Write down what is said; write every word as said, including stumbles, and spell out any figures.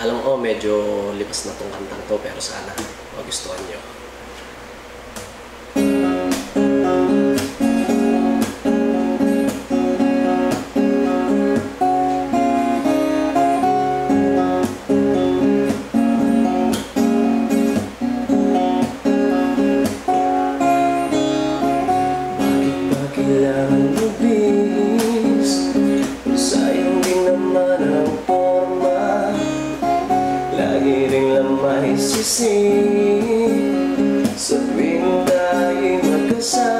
Alam ko medyo lipas na tong kantang to, pero sana magustuhan nyo. Bakit ba kailangan mabis? Sayang din naman ang forma. Lagi ring lamay sisi sa tuwing tayo'y magkasama.